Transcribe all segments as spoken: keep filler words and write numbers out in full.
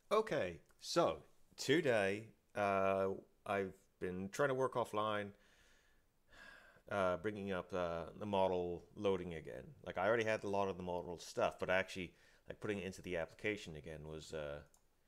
Okay, so today uh, I've been trying to work offline, uh, bringing up uh, the model loading again. Like I already had a lot of the model stuff, but actually like putting it into the application again was uh,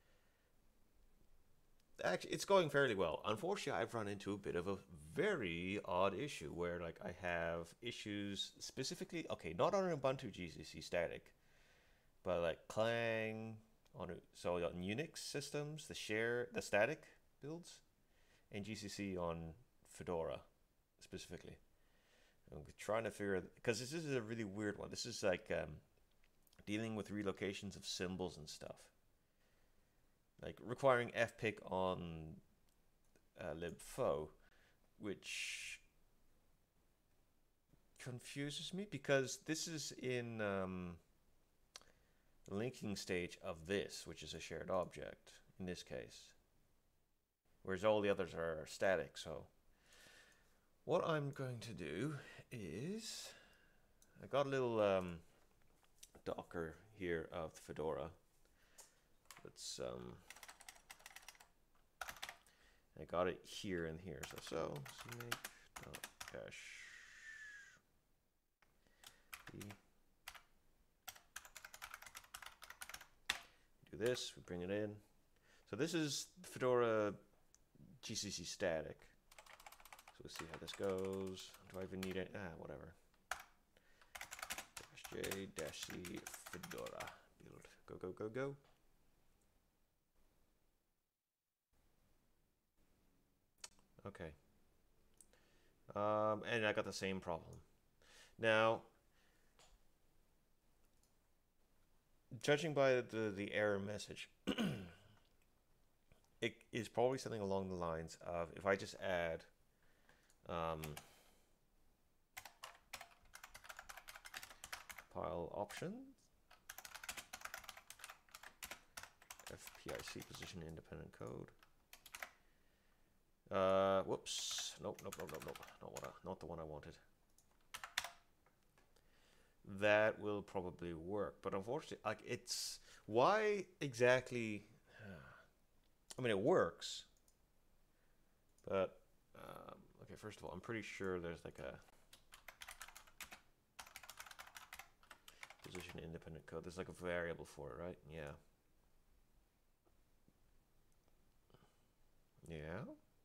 actually it's going fairly well. Unfortunately, I've run into a bit of a very odd issue where like I have issues specifically. Okay, not on Ubuntu G C C static, but like Clang on so on Unix systems, the share the static builds and G C C on Fedora specifically. I'm trying to figure because this is a really weird one. This is like um, dealing with relocations of symbols and stuff, like requiring fpic on uh, libfo, which confuses me because this is in um, the linking stage of this, which is a shared object in this case, whereas all the others are static. So what I'm going to do is I got a little um, Docker here of Fedora. Let's um, I got it here and here. So so make dot cache do this. We bring it in. So this is Fedora G C C static. So let's see how this goes. Do I even need it? Ah, whatever. Dash J dash C Fedora build. Go go go go. Okay. Um, and I got the same problem. Now, judging by the, the error message, it is probably something along the lines of if I just add um, file options, fpic position independent code. Uh, whoops. Nope, nope, nope, nope, nope. Not, what I, not the one I wanted. That will probably work. But unfortunately, like it's why exactly? I mean, it works, but um, okay. First of all, I'm pretty sure there's like a position independent code. There's like a variable for it, right? Yeah. Yeah.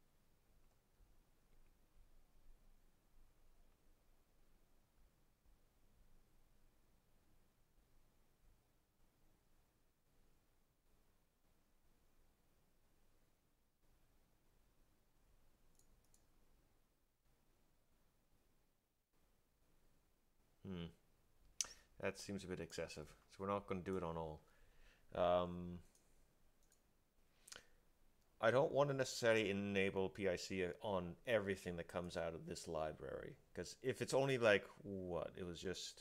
Hmm. That seems a bit excessive. So we're not going to do it on all. Um, I don't want to necessarily enable P I C on everything that comes out of this library. Because if it's only like, what? It was just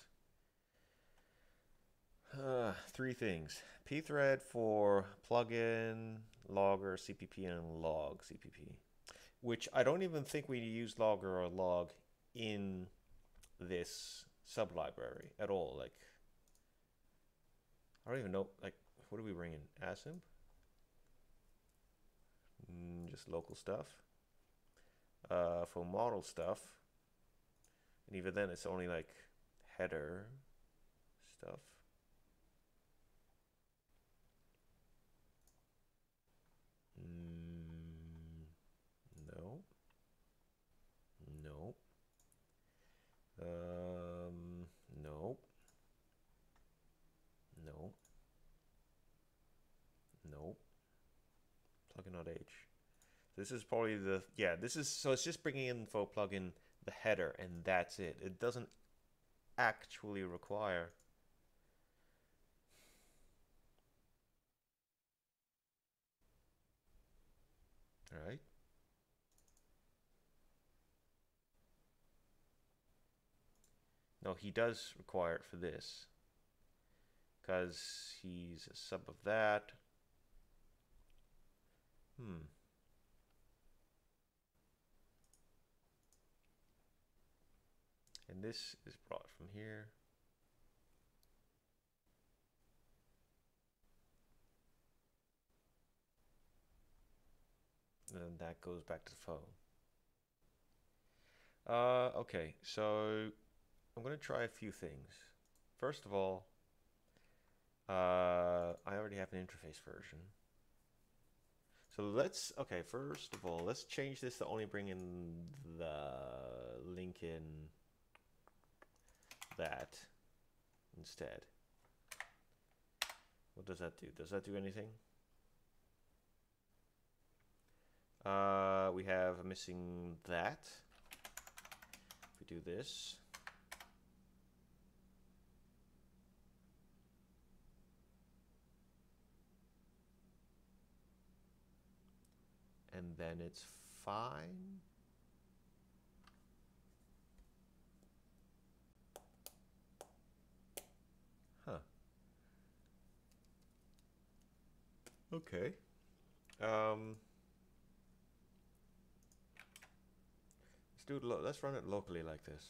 uh, three things. pthread for plugin, logger, C P P, and log C P P. Which I don't even think we use logger or log in this sublibrary at all. Like, I don't even know, like, what do we bring in? Asymp? Mm, just local stuff. Uh, for model stuff, and even then it's only like header stuff. Mm, no, no, um, no, no, no. Plugin not H. This is probably the yeah. This is so it's just bringing in for plugin the header and that's it. It doesn't actually require. All right. No, he does require it for this because he's a sub of that. Hmm. And this is brought from here. And then that goes back to the phone. Uh, okay, so I'm gonna try a few things. First of all, uh, I already have an interface version. So let's, okay, first of all, let's change this to only bring in the link in that instead. What does that do? Does that do anything? Uh, we have a missing that. If we do this. And then it's fine. Huh. Okay. Um, let's do it. Lo let's run it locally like this.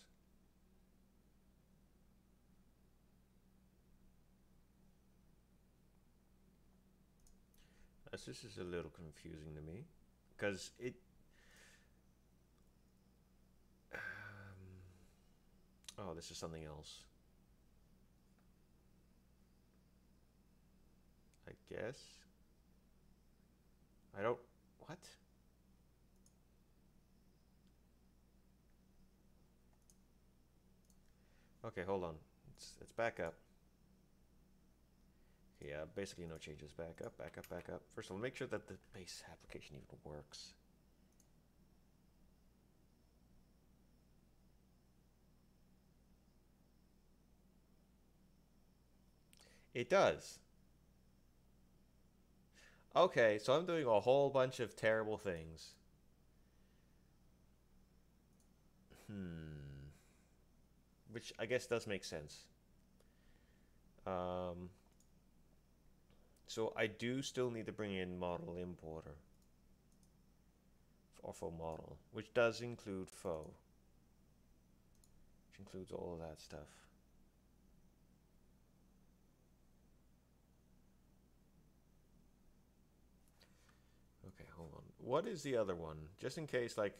As this is a little confusing to me, because it. Um, oh, this is something else. I guess. I don't. What? Okay, hold on. Let's, let's back up. Okay, yeah, basically no changes. Back up, back up, back up. First of all, make sure that the base application even works. It does. Okay, so I'm doing a whole bunch of terrible things. Hmm. Which I guess does make sense. Um, so I do still need to bring in model importer. Or faux model, which does include faux. Which includes all of that stuff. Okay, hold on. What is the other one? Just in case, like...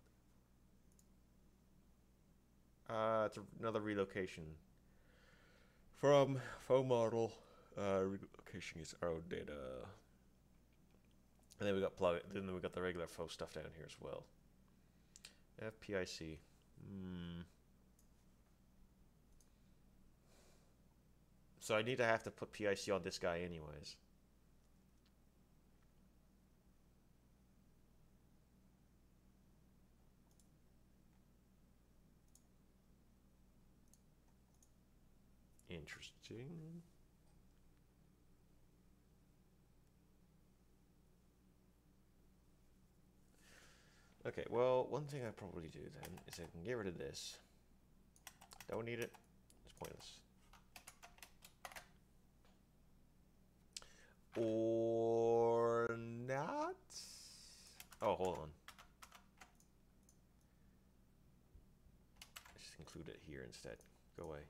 Uh, it's another relocation. From faux model, uh, relocation is our data. And then we got plug. Then we got the regular faux stuff down here as well. F P I C. Hmm. So I need to have to put P I C on this guy anyways. Interesting. Okay, well, one thing I probably do then is I can get rid of this. Don't need it. It's pointless. Or not? Oh, hold on. Just include it here instead. Go away.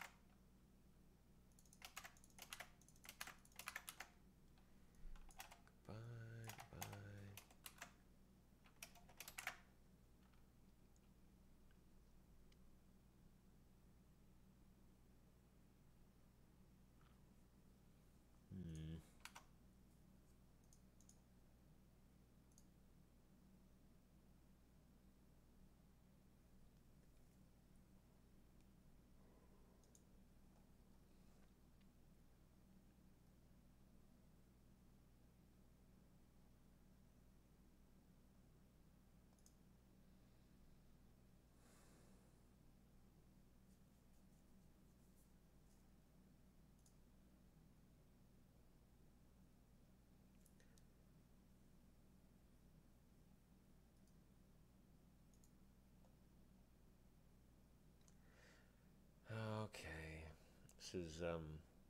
Okay. This is, um...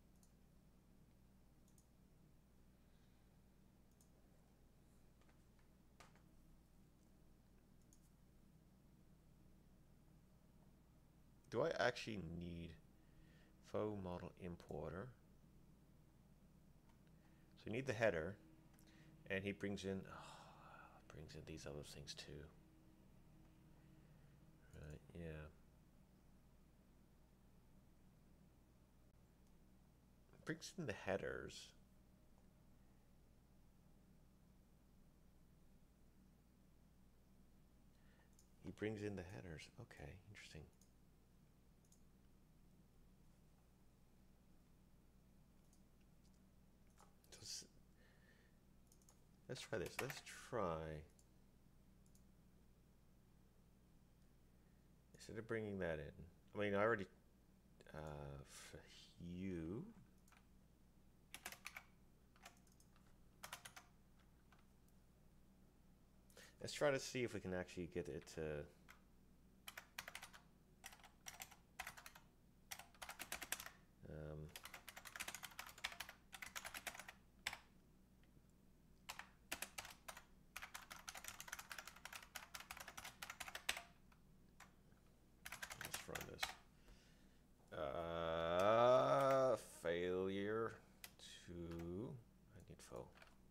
do I actually need faux model importer? So you need the header, and he brings in... Oh, Brings in these other things too. Right, yeah. Brings in the headers. He brings in the headers. Okay, interesting. So let's try this. Let's try. Instead of bringing that in, I mean, I already. Uh, for you. Let's try to see if we can actually get it to. Um, let's run this. Uh, failure to. I need fo.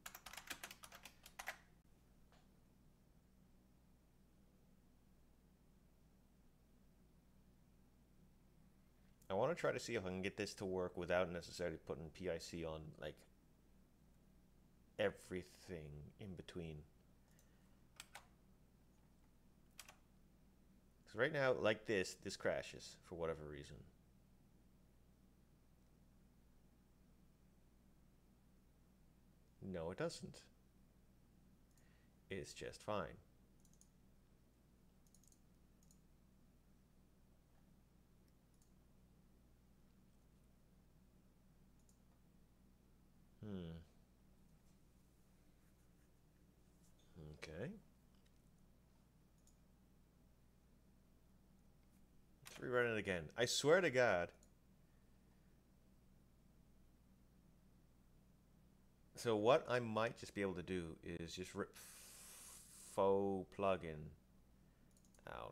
I want to try to see if I can get this to work without necessarily putting P I C on like everything in between. Because right now, like this, this crashes for whatever reason. No, it doesn't. It's just fine. Hmm. Okay. Let's rerun it again. I swear to God. So what I might just be able to do is just rip faux plugin out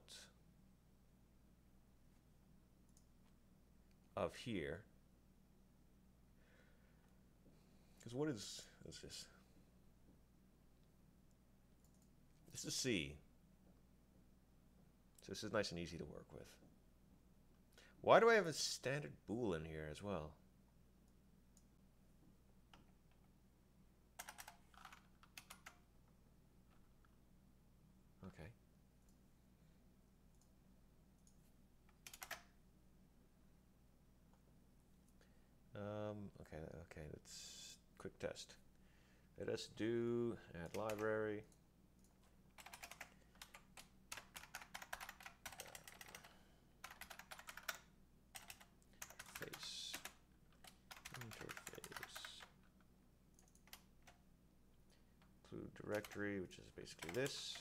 of here. Because what is, what's this? This is C. So this is nice and easy to work with. Why do I have a standard bool in here as well? Okay. Um, okay, okay, let's quick test. Let us do add library. Face interface. Include directory, which is basically this.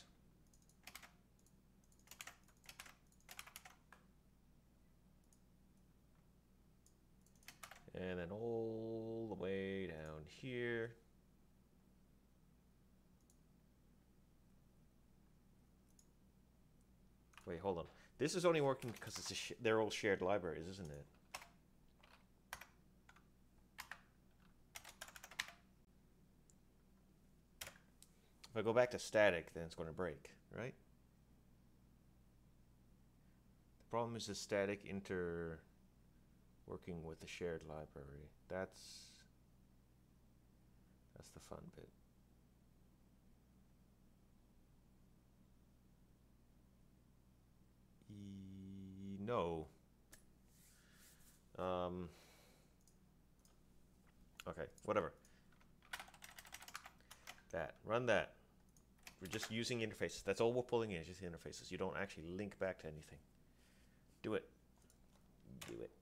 And then all the way down here. Wait, hold on. This is only working because it's a sh they're all shared libraries, isn't it? If I go back to static, then it's going to break, right? The problem is the static inter working with the shared library. That's that's the fun bit. E no. Um, okay, whatever. That, run that. We're just using interfaces. That's all we're pulling in, is just interfaces. You don't actually link back to anything. Do it. Do it.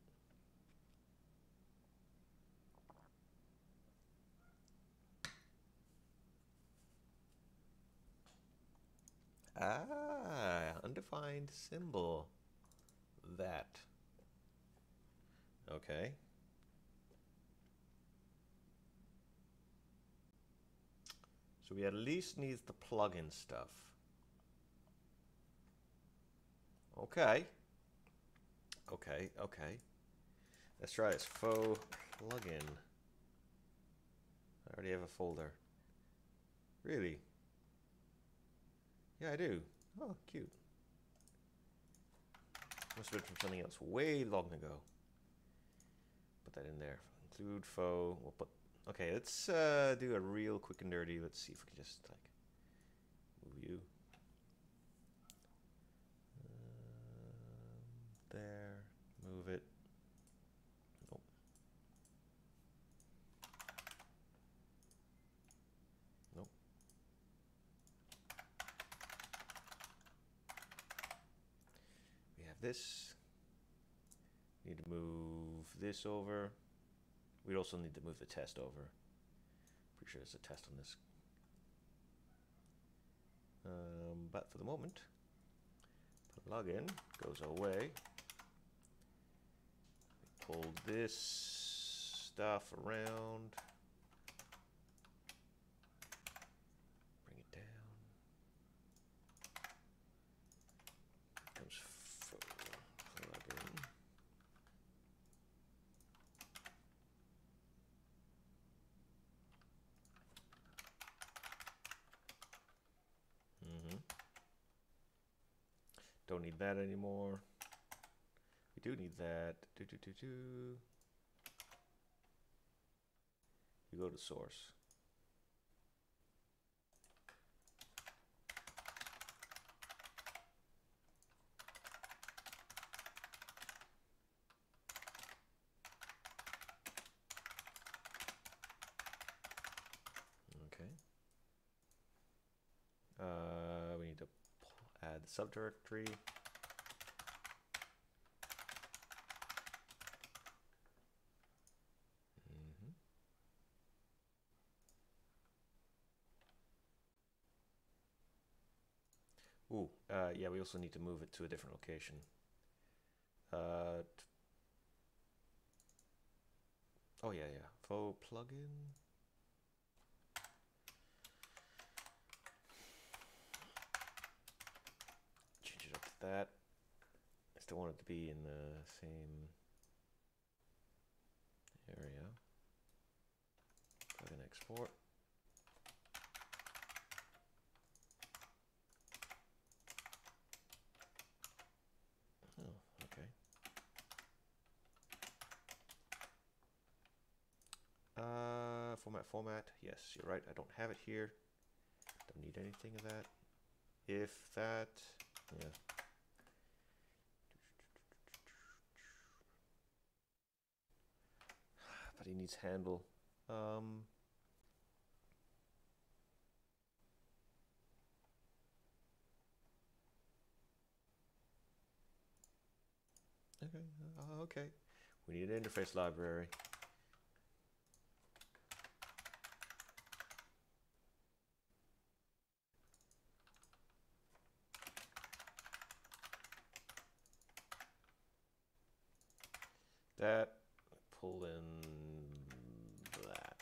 Ah, undefined symbol. That. Okay. So we at least need the plugin stuff. Okay. Okay, okay. Let's try this. Faux plugin. I already have a folder. Really? Yeah, I do. Oh, cute. Must have been from something else way long ago. Put that in there. Include foe. We'll put. Okay, let's uh, do a real quick and dirty. Let's see if we can just like move you. Um, there. Move it. Nope. Nope. We have this. Need to move this over. We'd also need to move the test over. Pretty sure there's a test on this. Um, but for the moment, plugin goes away. We pull this stuff around. Bring it down. Comes plugin. Mm-hmm. Don't need that anymore. We do need that. Do, do, do, do. You go to source. Okay. Uh, we need to add the subdirectory. Mm-hmm. Ooh, uh, yeah, we also need to move it to a different location. Uh, oh yeah, yeah. Faux plugin. Change it up to that. I still want it to be in the same area. Plugin export. Oh, okay. Uh, format, format. Yes, you're right. I don't have it here. Don't need anything of that. If that, yeah. But he needs handle. Um. Okay. Uh, okay. We need an interface library. That, pull in that.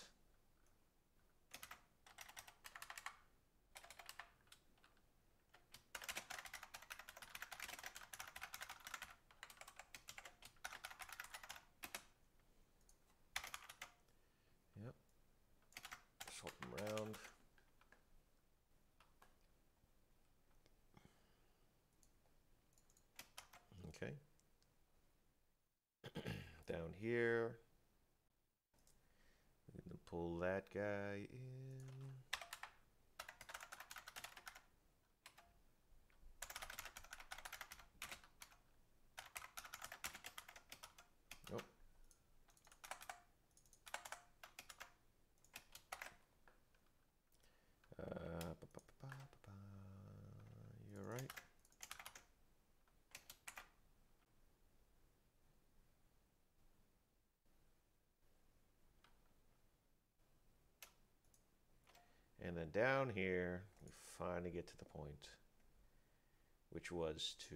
Yep. Swap them around. Okay. Down here, we're gonna pull that guy in. Nope. Uh, ba -ba -ba -ba -ba -ba. You're right. And then down here, we finally get to the point, which was to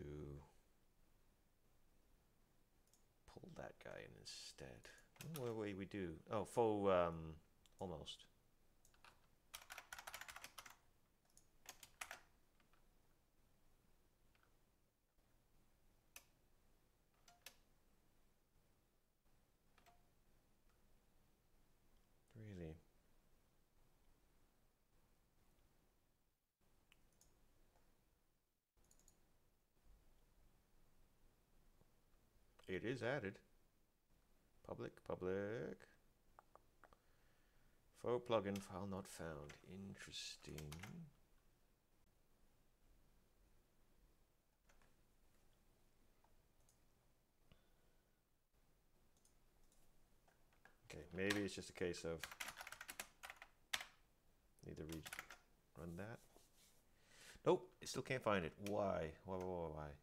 pull that guy in instead. What way we do? Oh, faux, um, almost. Really? It is added. Public, public. Faux plugin file not found. Interesting. Okay, maybe it's just a case of need to read run that. Nope, I still can't find it. Why? Why? Why? Why? Why?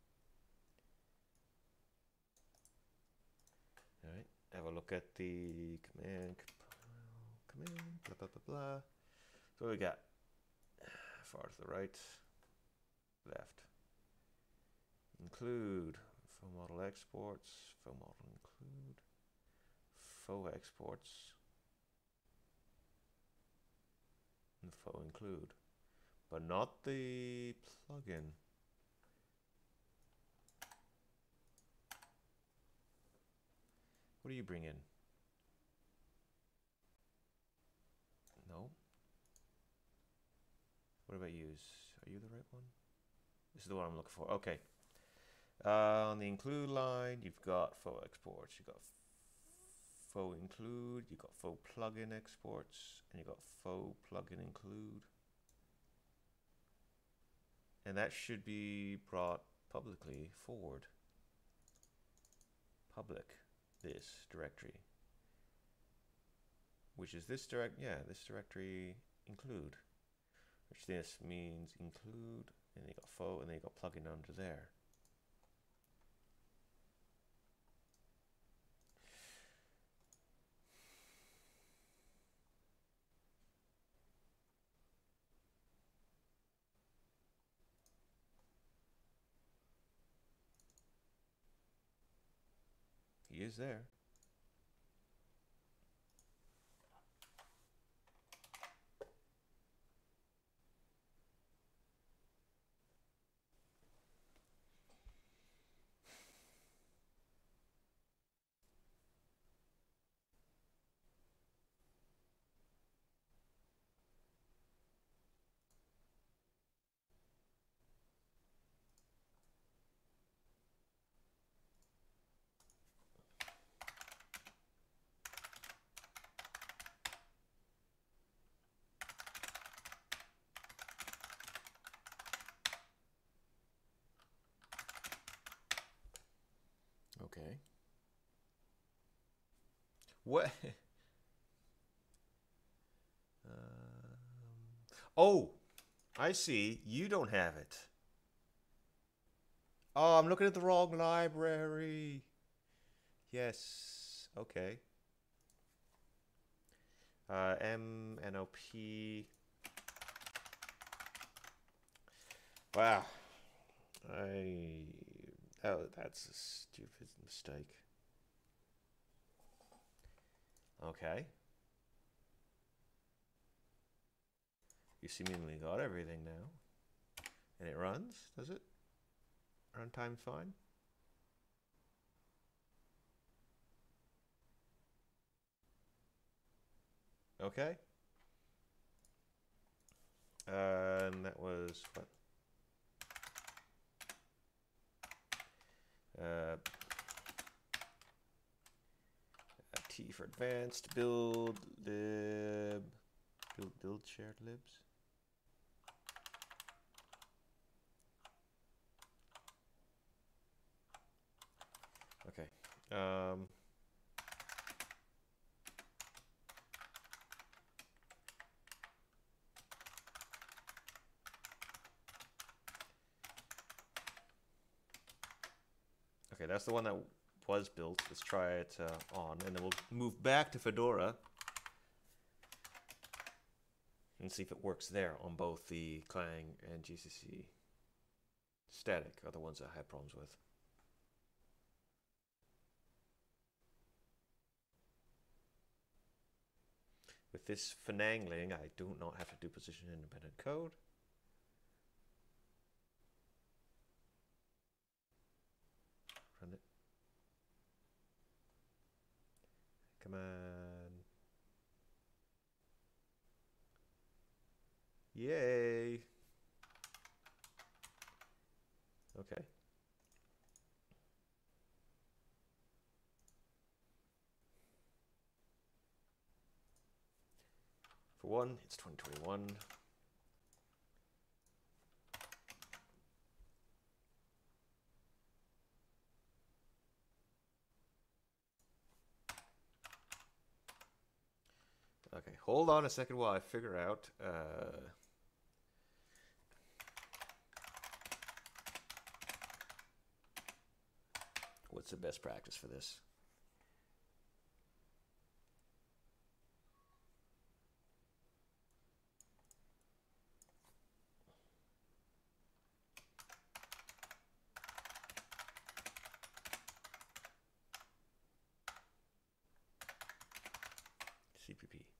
All right, have a look at the command. Command. Blah blah blah blah. So what we got? Far to the right, left. Include faux model exports. Faux model include. Faux exports. And faux include. But not the plugin. What do you bring in? No. What about you? Are you the right one? This is the one I'm looking for. Okay. Uh, on the include line, you've got faux exports. You've got faux include. You've got faux plugin exports. And you've got faux plugin include. And that should be brought publicly forward. Public, this directory. Which is this direct, yeah, this directory include. Which this means include, and then you got faux, and then you got plugin under there. He is there. Okay. What? um, oh, I see. You don't have it. Oh, I'm looking at the wrong library. Yes. Okay. Uh, M N O P. Wow. I. Oh, that's a stupid mistake. Okay. You seemingly got everything now. And it runs, does it? Runtime's fine? Okay. Uh, and that was what? Uh, T for advanced, build, lib, build, build shared libs. Okay. Um, okay, that's the one that was built. Let's try it uh, on, and then we'll move back to Fedora and see if it works there on both the Clang and G C C static are the ones that I had problems with. With this finagling, I do not have to do position independent code. Run it. Command. Yay. Okay. For one, it's twenty twenty-one. Okay, hold on a second while I figure out. Uh, what's the best practice for this? C P P.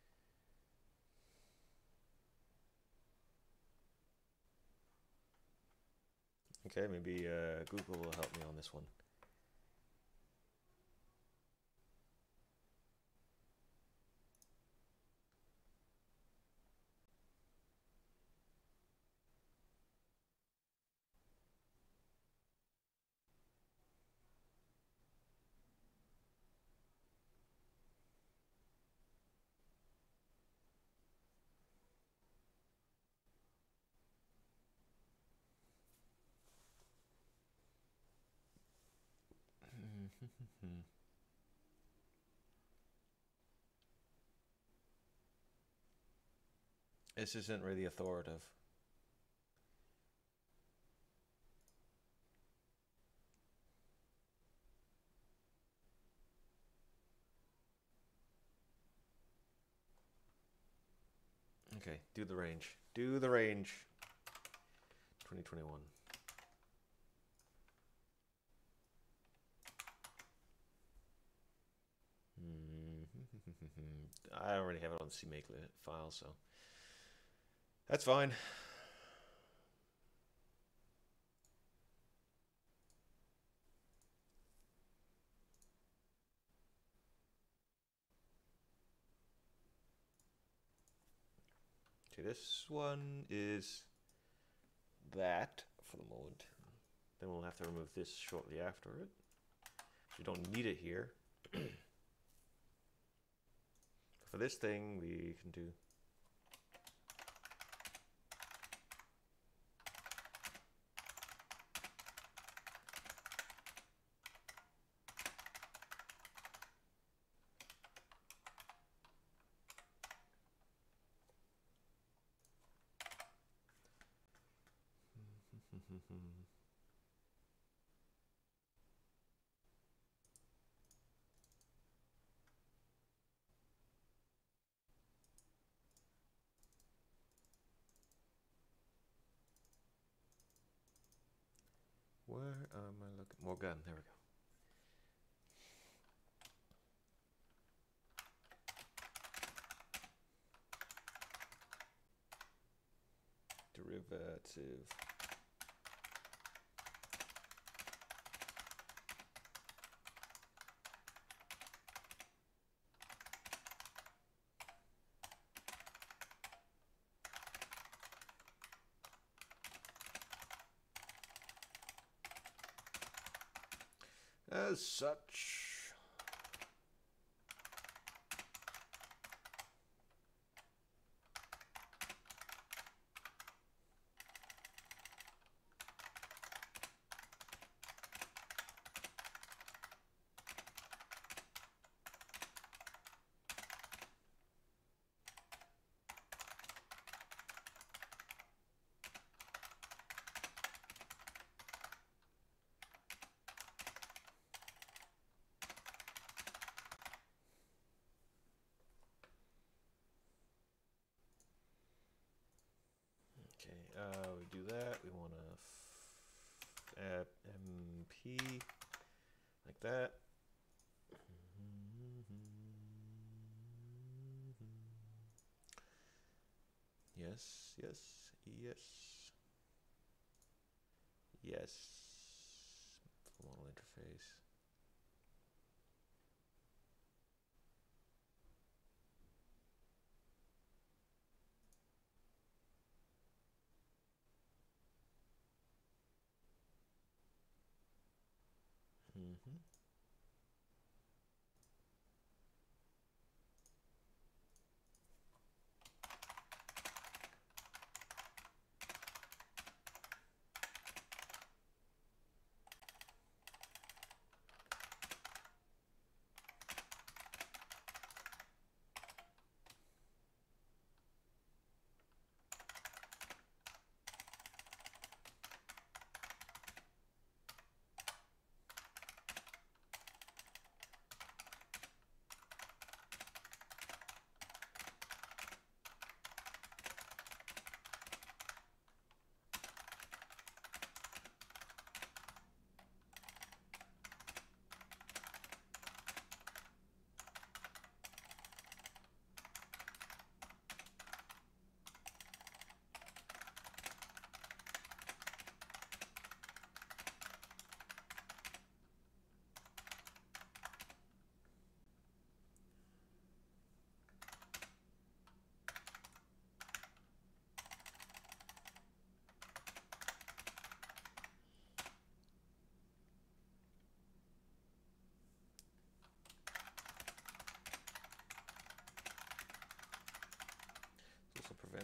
Okay, maybe uh, Google will help me on this one. This isn't really authoritative. Okay, do the range. Do the range. twenty twenty-one. I already have it on the C make file, so that's fine. Okay, this one is that for the moment. Then we'll have to remove this shortly after it. We don't need it here. For this thing, we can do where am I looking? More gun. There we go. Derivative. As such. Okay, uh, we do that. We want to add M P like that. Yes, yes, yes, yes. Model interface. Mm-hmm.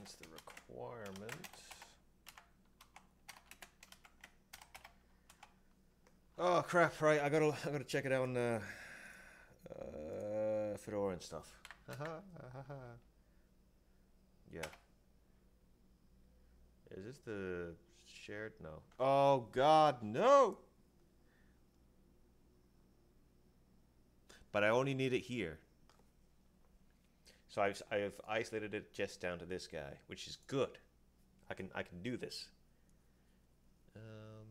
against the requirement. Oh crap! Right, I gotta I gotta check it out on uh, uh, Fedora and stuff. Yeah. Is this the shared? No. Oh God, no! But I only need it here. So I've I've isolated it just down to this guy, which is good. I can I can do this. Um,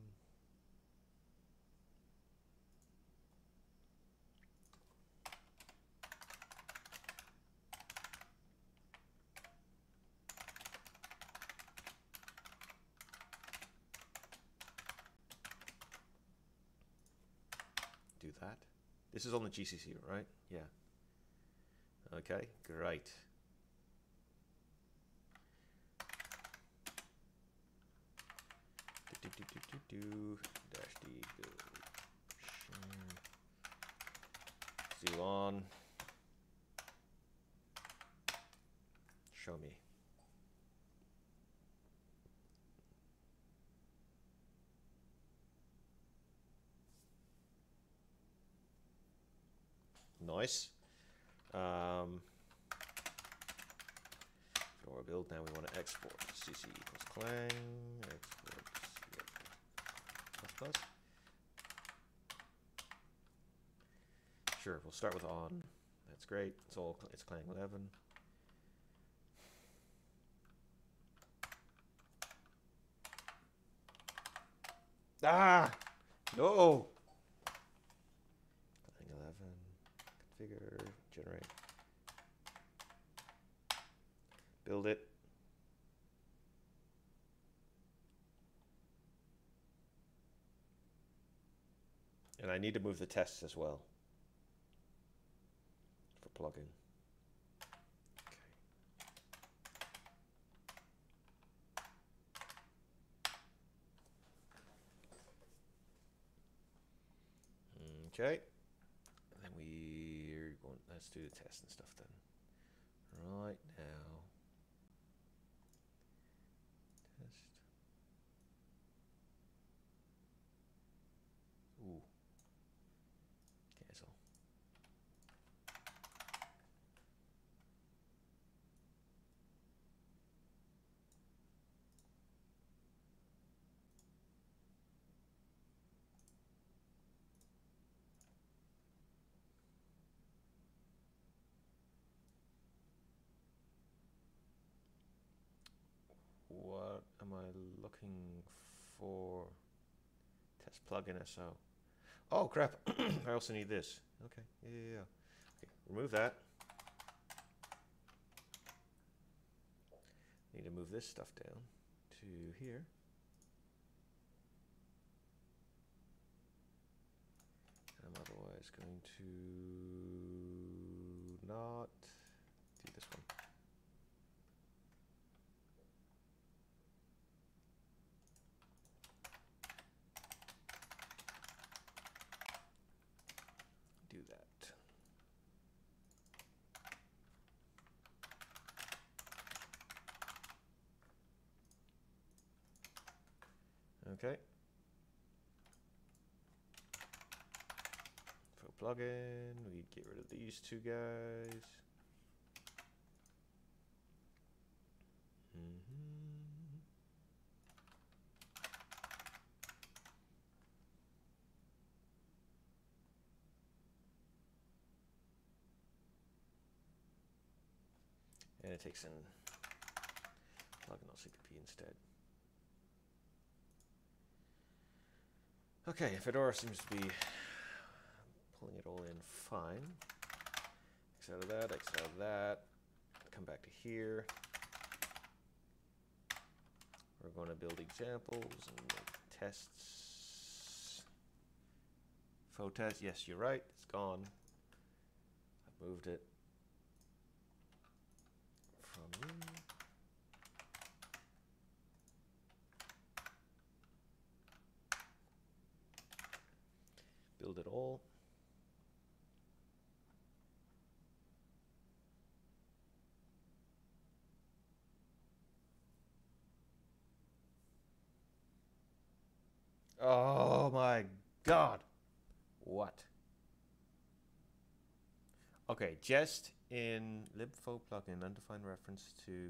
do that. This is on the G C C, right? Yeah. Okay, great. Do, do, do, do, do, dash D go share. Seal on. Show me. Nice. Um, for our build now, we want to export cc equals clang export plus plus. Sure, we'll start with on. That's great. It's all it's clang eleven. Ah, no. Clang eleven. Configure. Generate. Build it. And I need to move the tests as well for plugging. Okay. Okay. And then we're going, let's do the test and stuff then. Right now. Test. Ooh. Cancel. What am I looking for? Test plugin S O. Oh crap! I also need this. Okay, yeah, yeah, yeah. Okay, remove that. Need to move this stuff down to here. I'm otherwise going to not do this one. Do that. Okay. For plugin, we get rid of these two guys. Mm-hmm. And it takes in plugin L C K P instead. Okay, Fedora seems to be pulling it all in fine. X out of that, X out of that. Come back to here. We're going to build examples and make tests. Faux test, yes, you're right, it's gone. I've moved it from you. Build it all. Oh my god. What? Okay, just in libfo plugin, undefined reference to.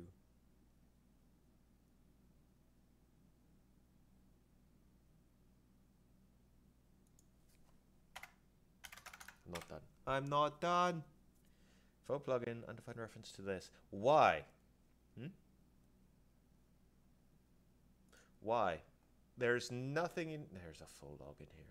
I'm not done. I'm not done. Fo plugin, undefined reference to this. Why? Hmm? Why? There's nothing in. There's a full login here.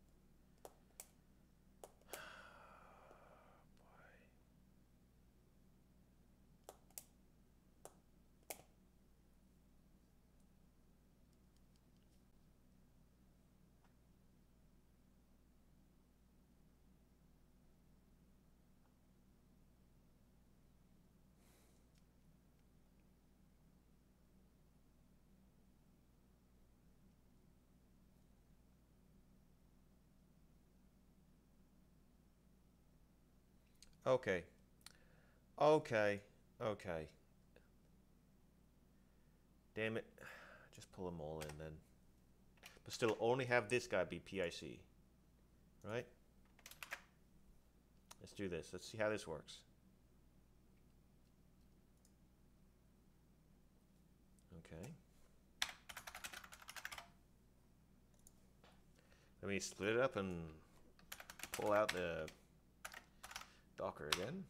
Okay. Okay. Okay. Damn it. Just pull them all in then. But still only have this guy be P I C. Right? Let's do this. Let's see how this works. Okay. Let me split it up and pull out the Docker again.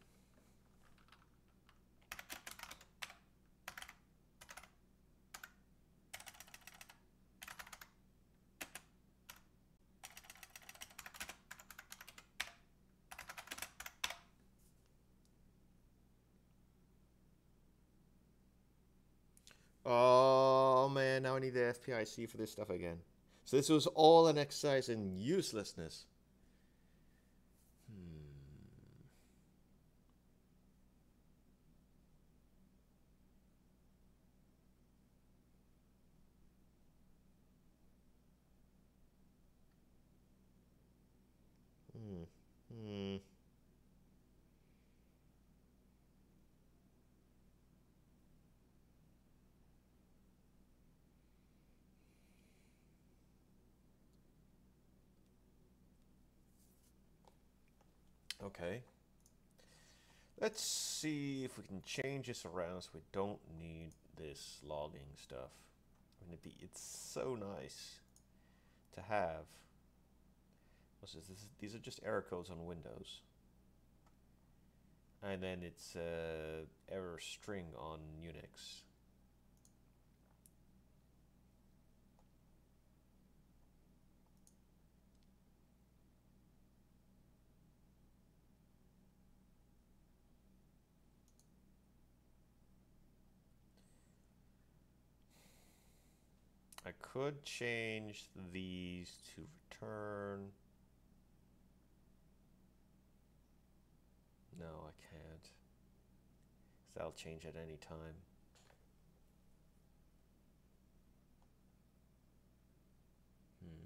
Oh man, now I need the F P I C for this stuff again. So this was all an exercise in uselessness. Hmm. Hmm. Hmm. Okay. Let's see if we can change this around so we don't need this logging stuff. I mean, it'd be, it's so nice to have. What's this? This is, these are just error codes on Windows. And then it's uh, error string on Unix. I could change these to return. No, I can't. So that'll change at any time. Hmm.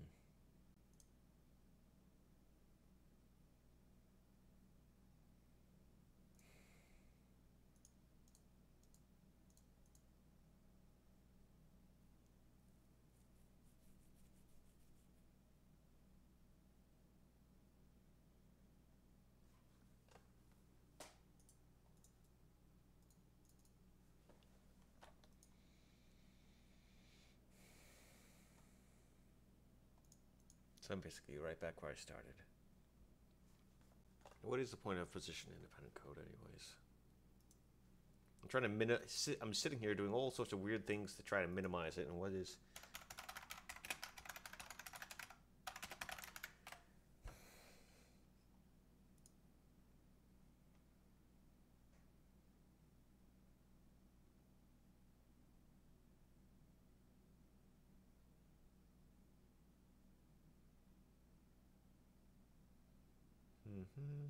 So I'm basically right back where I started. What is the point of position independent code anyways? I'm trying to min- I'm sitting here doing all sorts of weird things to try to minimize it, and what is... Mm-hmm.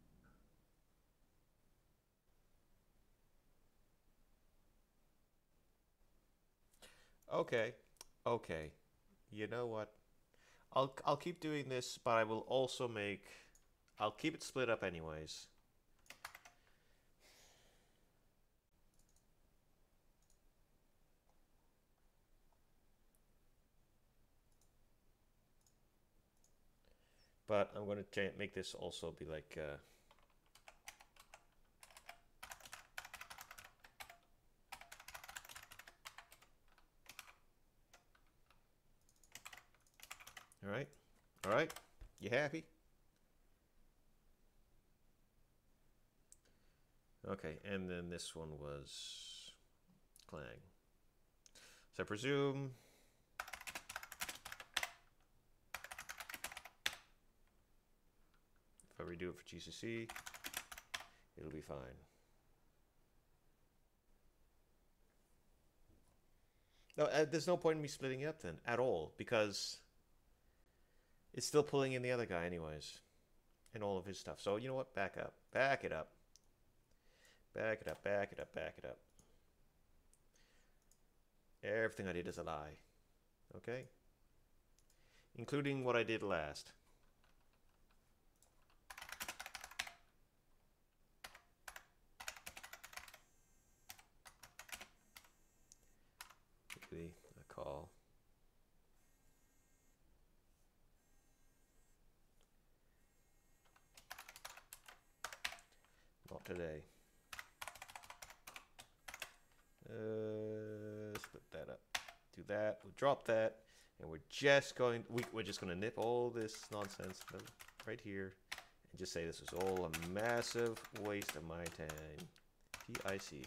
Okay, okay. You know what? I'll I'll keep doing this, but I will also make... I'll keep it split up anyways. But I'm going to make this also be like... Uh, all right. All right. You happy? Okay, and then this one was Clang. So I presume if I redo it for G C C, it'll be fine. No, uh, there's no point in me splitting it up then at all, because it's still pulling in the other guy anyways, and all of his stuff. So you know what? Back up. Back it up. Back it up, back it up, back it up. Everything I did is a lie. Okay? Including what I did last. Quickly, a call. Not today. Uh, split that up. Do that. We'll drop that, and we're just going. We, we're just going to nip all this nonsense right here, and just say this was all a massive waste of my time. P I C.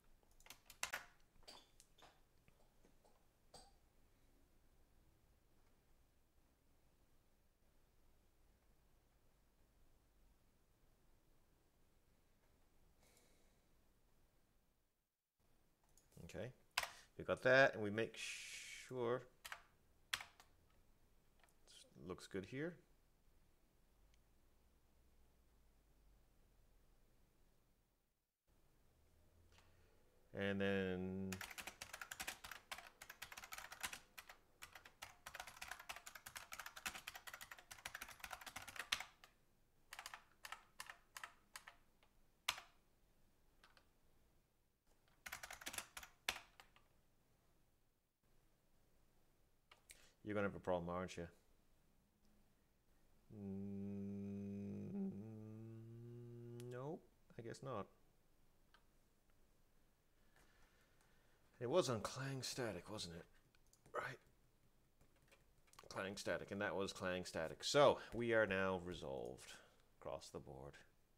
Okay, we got that, and we make sure it looks good here. And then you're gonna have a problem, aren't you? Mm, nope, I guess not. It was on Clang Static, wasn't it? Right. Clang Static, and that was Clang Static. So, we are now resolved across the board.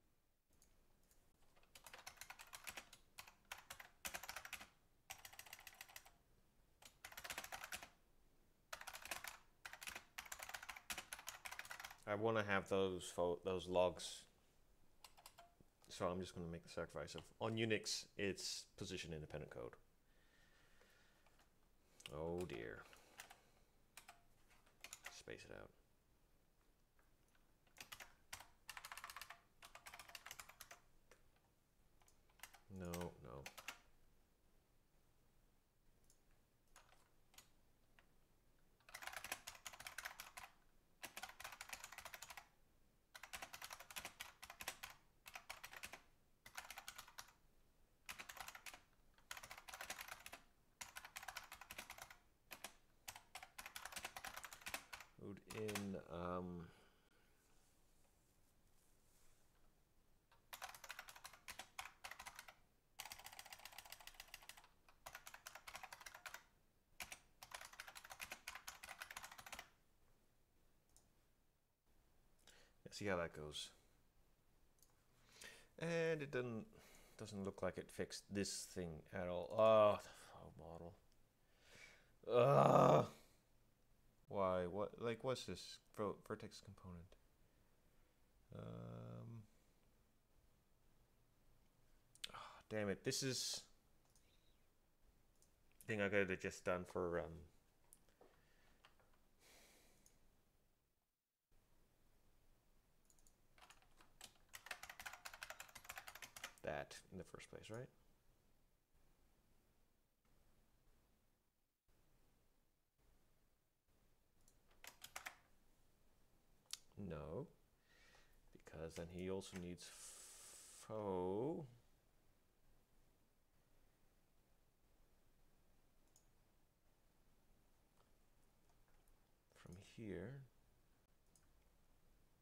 I want to have those those logs, so I'm just going to make the sacrifice of, on Unix, it's position independent code. Oh dear. Space it out. No, no. In um, let's see how that goes. And it doesn't doesn't look like it fixed this thing at all. Oh, the file model. Ugh. Why? What? Like, what's this vertex component? Um. Oh, damn it! This is thing I could have just done for um. that in the first place, right? No, because then he also needs faux. From here.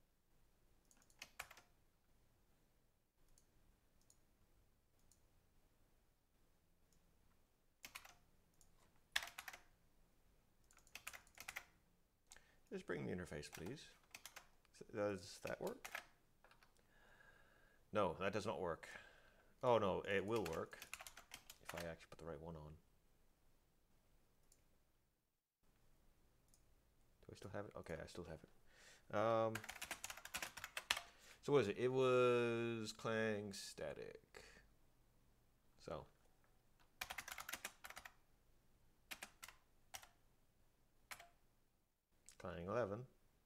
Just bring the interface, please. Does that work? No, that does not work. Oh no, it will work if I actually put the right one on. Do I still have it? Okay, I still have it. Um, so what is it? It was Clang static. So. Clang eleven.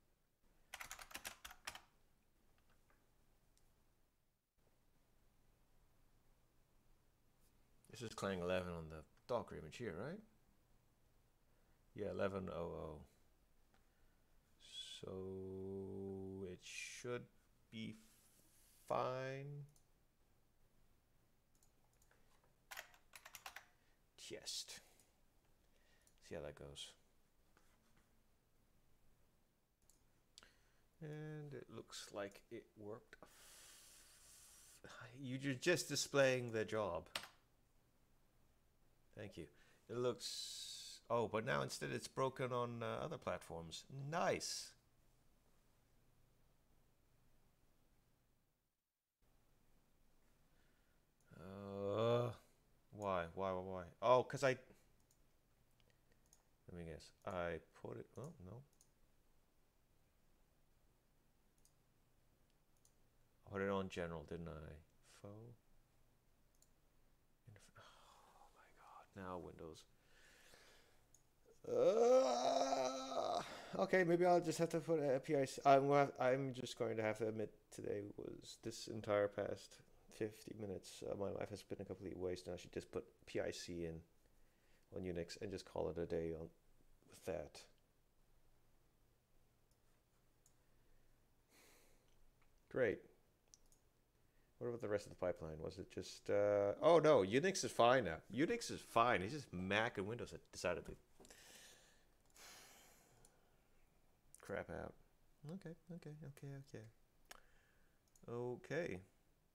This is Clang eleven on the Docker image here, right? Yeah, eleven oh oh. So it should be fine. Test. See how that goes. And it looks like it worked. You're just displaying the job. Thank you. It looks... Oh, but now instead it's broken on uh, other platforms. Nice. Uh, why? Why? Why? Why? Oh, because I... Let me guess. I put it... Oh, no. I put it on general, didn't I? Faux. Oh my god. Now Windows. Uh, okay, maybe I'll just have to put a P I C. I'm, I'm just going to have to admit today was this entire past fifty minutes. Uh, my life has been a complete waste, and I should just put P I C in on Unix and just call it a day on with that. Great. What about the rest of the pipeline? Was it just... Uh, oh no, Unix is fine now. Unix is fine. It's just Mac and Windows that decided to crap out. Okay, okay, okay, okay. Okay.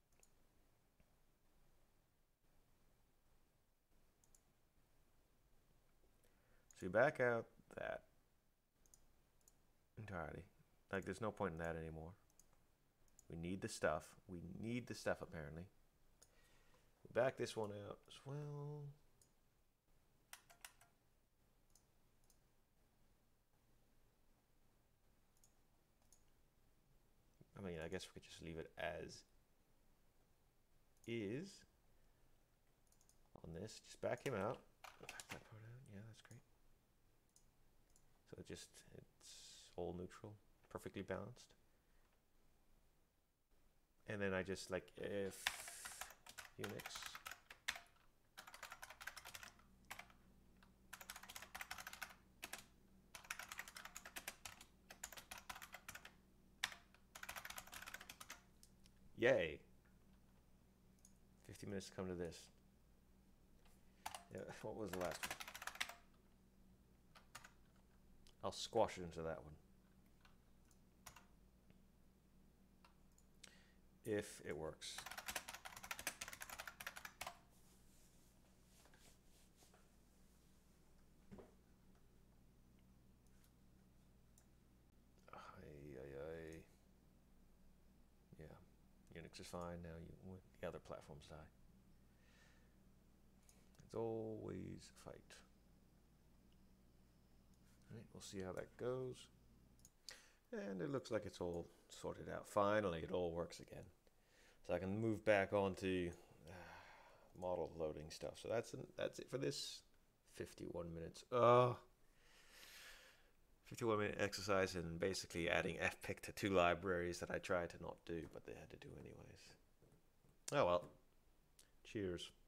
So you back out that entirely. Like, there's no point in that anymore. We need the stuff. We need the stuff, apparently. We back this one out as well. I mean, I guess we could just leave it as is on this. Just back him out. Back that part out. Yeah, that's great. So it just, it's all neutral, perfectly balanced. And then I just like if Unix yay. fifty minutes to come to this. Yeah, what was the last one? I'll squash it into that one. If it works. Aye, aye, aye. Yeah, Unix is fine now. You, the other platforms die. It's always a fight. All right, we'll see how that goes. And it looks like it's all sorted out. Finally, it all works again. So I can move back onto uh, model loading stuff. So that's an, that's it for this fifty-one minutes. Uh, fifty-one minute exercise and basically adding F P I C to two libraries that I tried to not do, but they had to do anyways. Oh well. Cheers.